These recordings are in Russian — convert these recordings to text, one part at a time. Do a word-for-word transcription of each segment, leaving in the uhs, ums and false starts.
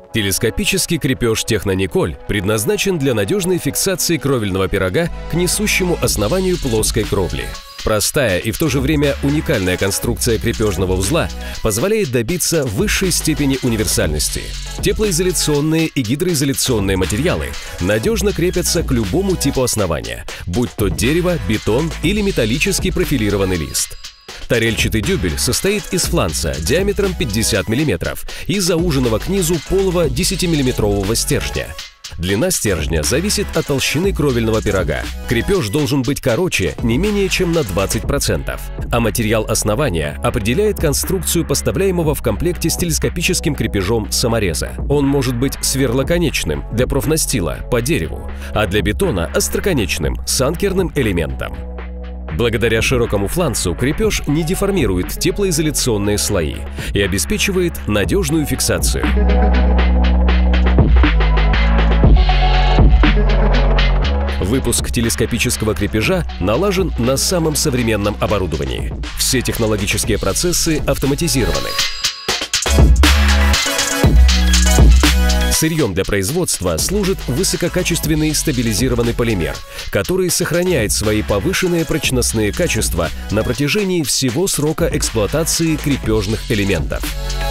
Телескопический крепеж Технониколь предназначен для надежной фиксации кровельного пирога к несущему основанию плоской кровли. Простая и в то же время уникальная конструкция крепежного узла позволяет добиться высшей степени универсальности. Теплоизоляционные и гидроизоляционные материалы надежно крепятся к любому типу основания, будь то дерево, бетон или металлический профилированный лист. Тарельчатый дюбель состоит из фланца диаметром пятьдесят миллиметров и зауженного к низу полого десятимиллиметрового стержня. Длина стержня зависит от толщины кровельного пирога. Крепеж должен быть короче не менее чем на двадцать процентов, а материал основания определяет конструкцию поставляемого в комплекте с телескопическим крепежом самореза. Он может быть сверлоконечным для профнастила по дереву, а для бетона – остроконечным с анкерным элементом. Благодаря широкому фланцу крепеж не деформирует теплоизоляционные слои и обеспечивает надежную фиксацию. Выпуск телескопического крепежа налажен на самом современном оборудовании. Все технологические процессы автоматизированы. Сырьем для производства служит высококачественный стабилизированный полимер, который сохраняет свои повышенные прочностные качества на протяжении всего срока эксплуатации крепежных элементов.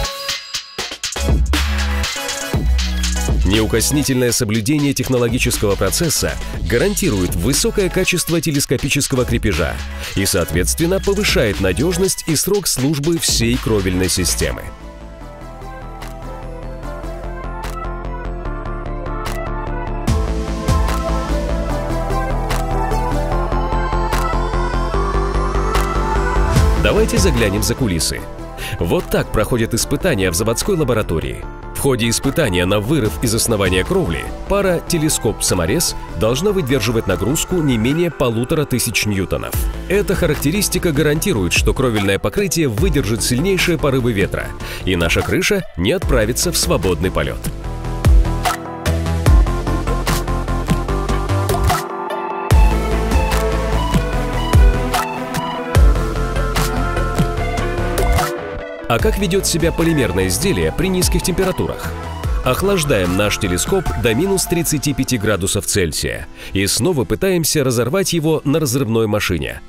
Неукоснительное соблюдение технологического процесса гарантирует высокое качество телескопического крепежа и, соответственно, повышает надежность и срок службы всей кровельной системы. Давайте заглянем за кулисы. Вот так проходят испытания в заводской лаборатории. В ходе испытания на вырыв из основания кровли пара телескоп-саморез должна выдерживать нагрузку не менее полутора тысяч ньютонов. Эта характеристика гарантирует, что кровельное покрытие выдержит сильнейшие порывы ветра, и наша крыша не отправится в свободный полет. А как ведет себя полимерное изделие при низких температурах? Охлаждаем наш телескоп до минус тридцати пяти градусов Цельсия и снова пытаемся разорвать его на разрывной машине.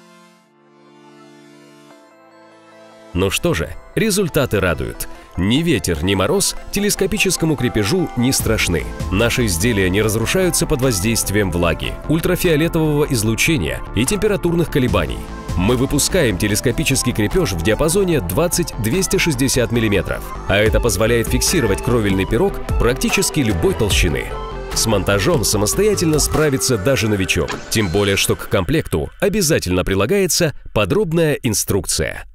Ну что же, результаты радуют. Ни ветер, ни мороз телескопическому крепежу не страшны. Наши изделия не разрушаются под воздействием влаги, ультрафиолетового излучения и температурных колебаний. Мы выпускаем телескопический крепеж в диапазоне двадцать — двести шестьдесят миллиметров, а это позволяет фиксировать кровельный пирог практически любой толщины. С монтажом самостоятельно справится даже новичок, тем более что к комплекту обязательно прилагается подробная инструкция.